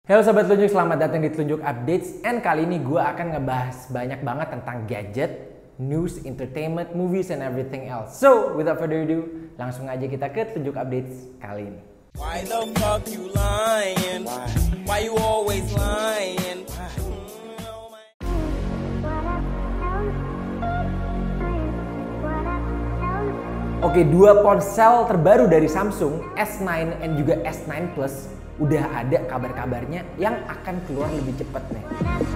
Halo Sobat Telunjuk, selamat datang di Telunjuk Updates. And kali ini gue akan ngebahas banyak banget tentang gadget, news, entertainment, movies, and everything else. So, without further ado, langsung aja kita ke Telunjuk Updates kali ini. Why the fuck you lying? Why you always lying? Oke, dua ponsel terbaru dari Samsung, S9 dan juga S9 Plus, udah ada kabar-kabarnya yang akan keluar lebih cepat nih.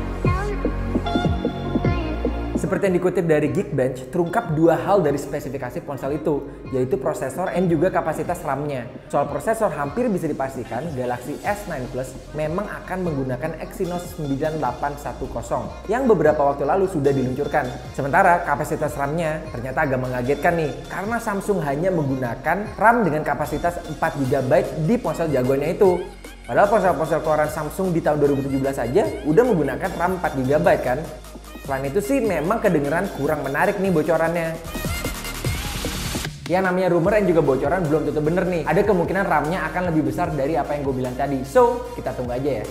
Seperti yang dikutip dari Geekbench, terungkap dua hal dari spesifikasi ponsel itu, yaitu prosesor dan juga kapasitas RAM-nya. Soal prosesor, hampir bisa dipastikan Galaxy S9 Plus memang akan menggunakan Exynos 9810 yang beberapa waktu lalu sudah diluncurkan. Sementara kapasitas RAM-nya ternyata agak mengagetkan nih, karena Samsung hanya menggunakan RAM dengan kapasitas 4GB di ponsel jagoannya itu. Padahal ponsel-ponsel keluaran Samsung di tahun 2017 aja udah menggunakan RAM 4GB kan. Selain itu sih memang kedengeran kurang menarik nih bocorannya. Yang namanya rumor dan juga bocoran belum tentu bener nih. Ada kemungkinan RAM-nya akan lebih besar dari apa yang gue bilang tadi. So, kita tunggu aja ya.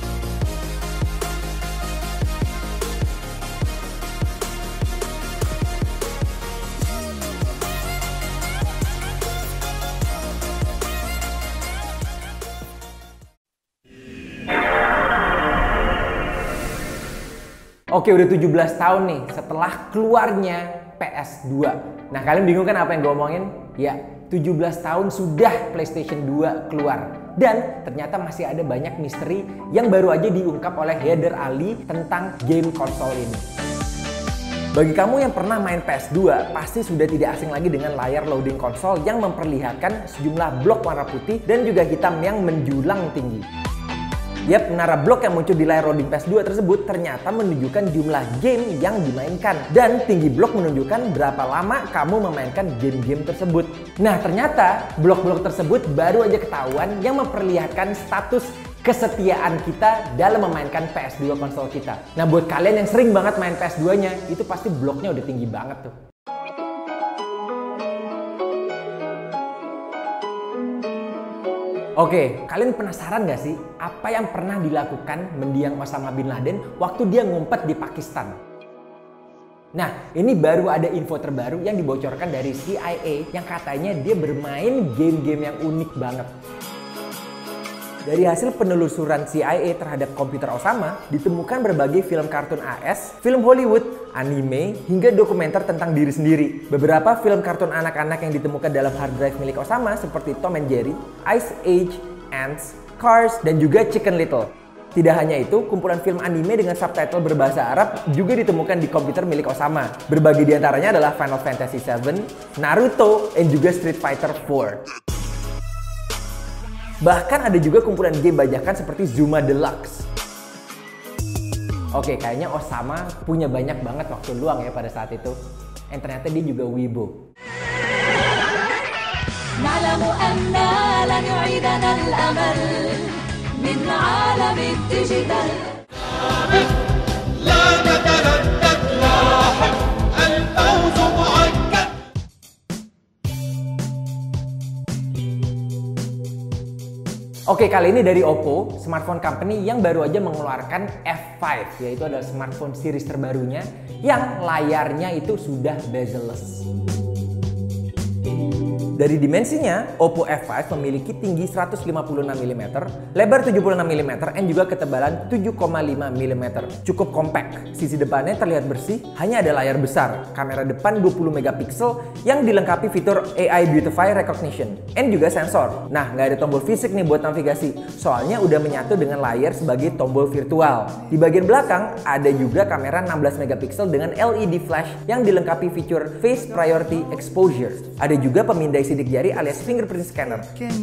Oke, udah 17 tahun nih setelah keluarnya PS2. Nah, kalian bingung kan apa yang gue omongin? Ya, 17 tahun sudah PlayStation 2 keluar. Dan ternyata masih ada banyak misteri yang baru aja diungkap oleh Heather Ali tentang game konsol ini. Bagi kamu yang pernah main PS2, pasti sudah tidak asing lagi dengan layar loading konsol yang memperlihatkan sejumlah blok warna putih dan juga hitam yang menjulang tinggi. Yap, menara blok yang muncul di layar loading PS2 tersebut ternyata menunjukkan jumlah game yang dimainkan. Dan tinggi blok menunjukkan berapa lama kamu memainkan game-game tersebut. Nah, ternyata blok-blok tersebut baru aja ketahuan yang memperlihatkan status kesetiaan kita dalam memainkan PS2 konsol kita. Nah, buat kalian yang sering banget main PS2-nya, itu pasti bloknya udah tinggi banget tuh. Oke, kalian penasaran gak sih apa yang pernah dilakukan mendiang Osama bin Laden waktu dia ngumpet di Pakistan? Nah, ini baru ada info terbaru yang dibocorkan dari CIA yang katanya dia bermain game-game yang unik banget. Dari hasil penelusuran CIA terhadap komputer Osama, ditemukan berbagai film kartun AS, film Hollywood, anime, hingga dokumenter tentang diri sendiri. Beberapa film kartun anak-anak yang ditemukan dalam hard drive milik Osama seperti Tom and Jerry, Ice Age, Ants, Cars, dan juga Chicken Little. Tidak hanya itu, kumpulan film anime dengan subtitle berbahasa Arab juga ditemukan di komputer milik Osama. Berbagai diantaranya adalah Final Fantasy VII, Naruto, dan juga Street Fighter 4. Bahkan ada juga kumpulan game bajakan seperti Zuma Deluxe. Oke, kayaknya Osama punya banyak banget waktu luang ya pada saat itu. Dan ternyata dia juga wibu. Oke, kali ini dari Oppo, smartphone company yang baru aja mengeluarkan F5, yaitu adalah smartphone series terbarunya yang layarnya itu sudah bezel-less. Dari dimensinya, Oppo F5 memiliki tinggi 156mm, lebar 76mm, dan juga ketebalan 7,5 mm. Cukup kompak. Sisi depannya terlihat bersih, hanya ada layar besar, kamera depan 20MP yang dilengkapi fitur AI Beautify Recognition, dan juga sensor. Nah, nggak ada tombol fisik nih buat navigasi, soalnya udah menyatu dengan layar sebagai tombol virtual. Di bagian belakang, ada juga kamera 16MP dengan LED flash yang dilengkapi fitur Face Priority Exposure. Ada juga pemindai sidik jari alias fingerprint scanner.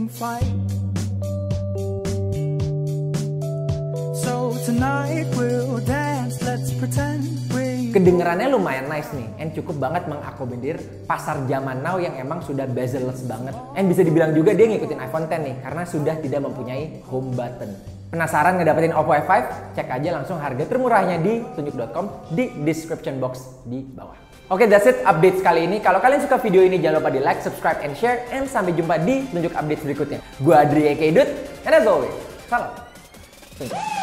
Kedengerannya lumayan nice nih, and cukup banget mengakomodir pasar zaman now yang emang sudah bezel-less banget. And bisa dibilang juga dia ngikutin iPhone X nih, karena sudah tidak mempunyai home button. Penasaran ngedapetin Oppo F5? Cek aja langsung harga termurahnya di tunjuk.com di description box di bawah. Oke, that's it update kali ini. Kalau kalian suka video ini, jangan lupa di like, subscribe, and share. And sampai jumpa di tunjuk update berikutnya. Gue Adri aka Dut, and as always, salam. Tunggu.